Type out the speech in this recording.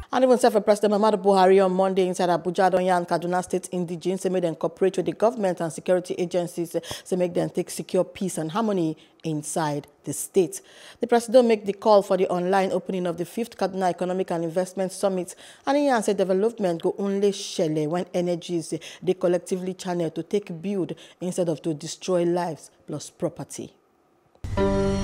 And even President Muhammadu Buhari on Monday inside Abuja don yarn Kaduna State indigenes say make them cooperate with the government and security agencies to make them take secure peace and harmony inside the state. The president make the call for the online opening of the 5th Kaduna Economic and Investment Summit, and he said development go only shele when energies they collectively channel to take build instead of to destroy lives plus property.